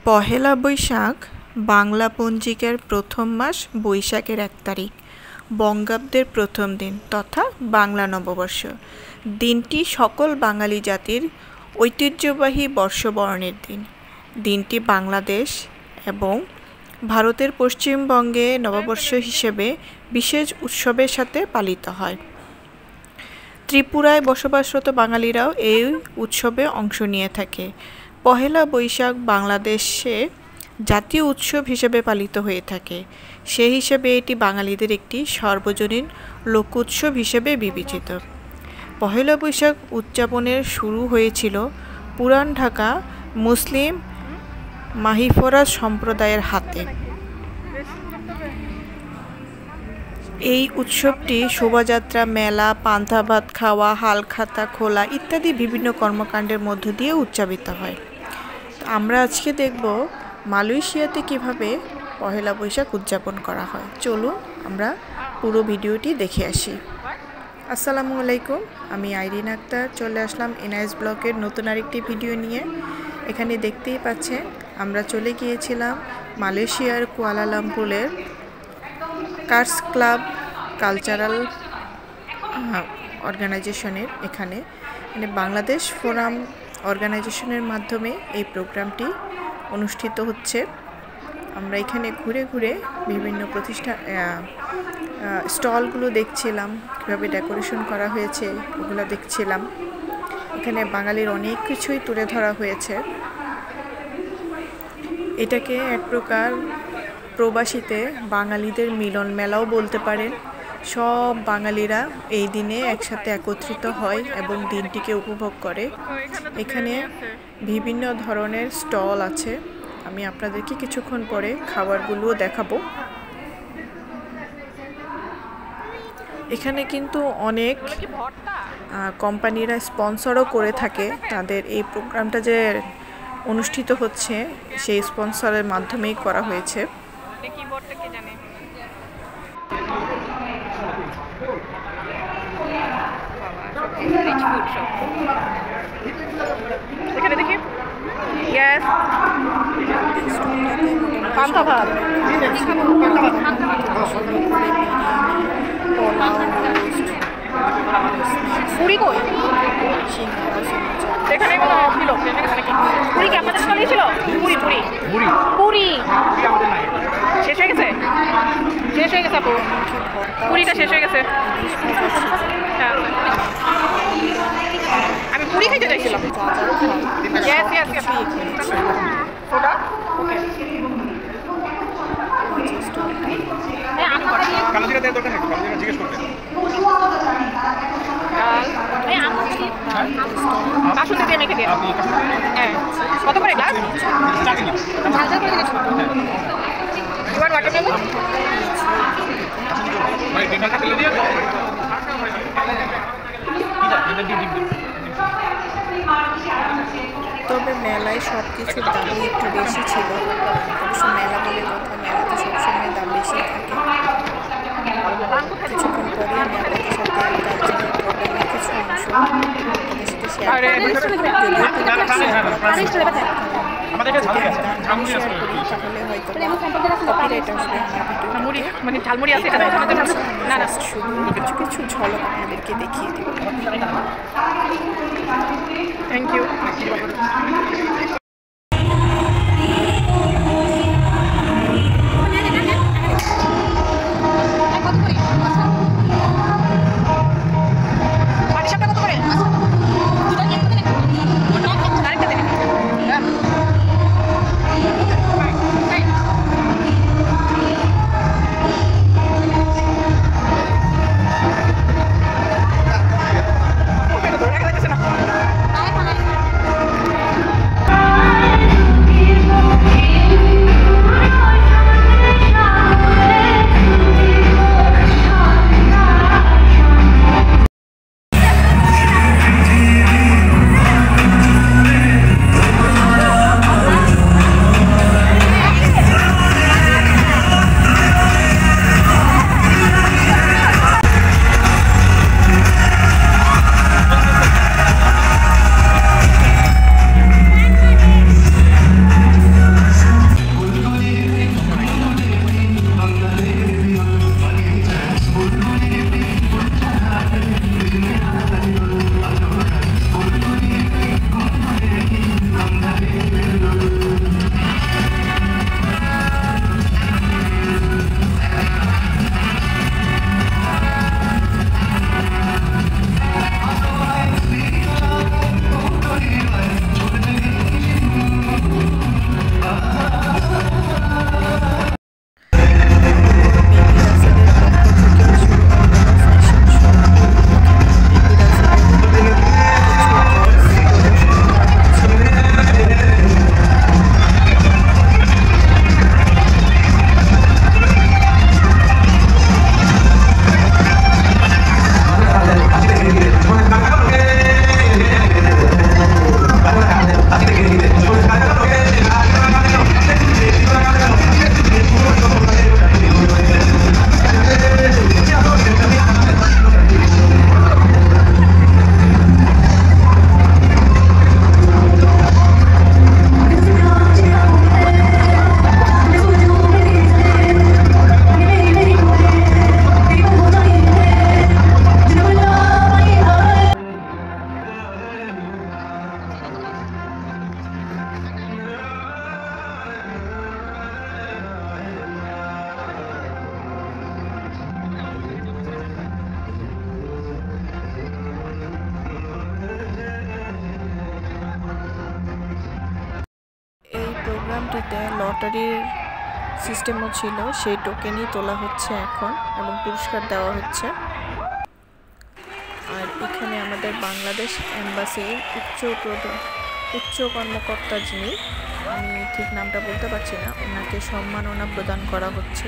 পহেলা বৈশাখ বাংলা পঞ্জিকার প্রথম মাস বৈশাখের ১ তারিখ বঙ্গাব্দের প্রথম দিন তথা বাংলা নববর্ষ। দিনটি সকল বাঙালি জাতির ঐতিহ্যবাহী বর্ষবরণের দিন। দিনটি বাংলাদেশ এবং ভারতের পশ্চিমবঙ্গে নববর্ষ হিসেবে বিশেষ উৎসবের সাথে পালিত হয়। ত্রিপুরায় বসবাসরত বাঙালিরাও এই উৎসবে অংশ নিয়ে থাকে। পহেলা বৈশাখ বাংলাদেশে জাতীয় উৎসব হিসেবে পালিত হয়ে থাকে। সেই হিসেবে এটি বাঙালিদের একটি সার্বজনীন লোক উৎসব হিসেবে বিবেচিত। পহেলা বৈশাখ উদযাপনের শুরু হয়েছিল পুরান ঢাকা মুসলিম মাহিফরাজ সম্প্রদায়ের হাতে। এই উৎসবটি শোভাযাত্রা, মেলা, পান্তা ভাত খাওয়া, হালখাতা খোলা ইত্যাদি বিভিন্ন কর্মকাণ্ডের মধ্য দিয়ে উদযাপিত হয়। আমরা আজকে দেখব মালয়েশিয়াতে কিভাবে পহেলা বৈশাখ উদযাপন করা হয়। চলুন আমরা পুরো ভিডিওটি দেখে আসি। আসসালামু আলাইকুম, আমি আইরিন আক্তার চলে আসলাম এনআইএস ব্লগের নতুন আরেকটি ভিডিও নিয়ে। এখানে দেখতেই পাচ্ছেন আমরা চলে গিয়েছিলাম মালয়েশিয়ার কুয়ালালামপুরের কার্স ক্লাব কালচারাল অর্গানাইজেশনের এখানে বাংলাদেশ ফোরাম অর্গানাইজেশনের মাধ্যমে এই প্রোগ্রামটি অনুষ্ঠিত হচ্ছে। আমরা এখানে ঘুরে ঘুরে বিভিন্ন প্রতিষ্ঠান স্টলগুলো দেখছিলাম, কীভাবে ডেকোরেশন করা হয়েছে ওগুলো দেখছিলাম। এখানে বাঙালির অনেক কিছুই তুলে ধরা হয়েছে। এটাকে এক প্রকার প্রবাসীতে বাঙালিদের মিলন মেলাও বলতে পারেন। সব বাঙালিরা এই দিনে একসাথে একত্রিত হয় এবং দিনটিকে উপভোগ করে। এখানে বিভিন্ন ধরনের স্টল আছে, আমি আপনাদেরকে কিছুক্ষণ পরে খাবারগুলোও দেখাবো। এখানে কিন্তু অনেক কোম্পানিরা স্পন্সরও করে থাকে। তাদের এই প্রোগ্রামটা যে অনুষ্ঠিত হচ্ছে সেই স্পন্সরের মাধ্যমেই করা হয়েছে। এখানে দেখি গ্যাস পান্তা ভাত, পুরি কই এখানে ছিল, পুরি কি আপনাদের সামনে ছিল? পুরি পুরি পুরি পুরি শেষ হয়ে গেছে, শেষ হয়ে গেছে আপু, পুরিটা শেষ হয়ে গেছে। আমি পুরি খাইতে চাইছিলাম। Yes yes yes soda okay. কালোজিরা দেওয়ার দরকার নেই, কালোজিরা জিজ্ঞেস করতে। কাশুতে দিয়ে মেখে দিয়ে। হ্যাঁ কত করে গ্লাস? ঝাল ঝাল করে দিয়েছো। এবার ওয়াটার মেলন ভাই ডিমটা তেলে দিয়ে দাও। তবে মেলায় সব কিছুর দামই একটু বেশি ছিল। অবশ্য মেলা বলে কথা, মেলাতে সবসময় দাম বেশি থাকে। কিছুক্ষণ পরে আমি আপনাদের সাথে কালচারাল প্রোগ্রামের কিছু অংশ আপনাদের সাথে শেয়ার করি। তাহলে হয়তো কপিরাইট আসবে আমার ভিডিও। শুধু কিছু কিছু ঝলক আপনাদেরকে দেখিয়ে দেব। Thank you. প্রোগ্রামটিতে লটারির সিস্টেমও ছিল, সেই টোকেনই তোলা হচ্ছে এখন এবং পুরস্কার দেওয়া হচ্ছে। আর এখানে আমাদের বাংলাদেশ এম্বাসির উচ্চ কর্মকর্তা যিনি, আমি ঠিক নামটা বলতে পারছি না, ওনাকে সম্মাননা প্রদান করা হচ্ছে।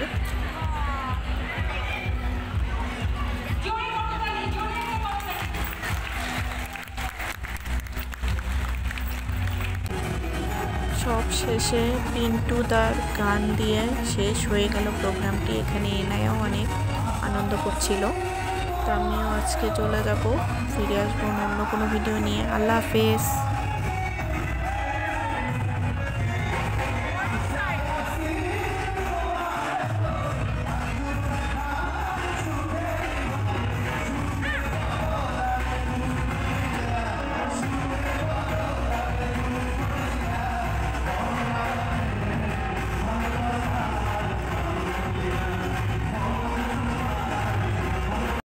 সব শেষে পিন্টুদার গান দিয়ে শেষ হয়ে গেল প্রোগ্রামটি। এখানে এনায়াও অনেক আনন্দ করছিল। তো আমিও আজকে চলে যাব, ফিরে আসবো অন্য কোনো ভিডিও নিয়ে। আল্লাহ হাফেজ।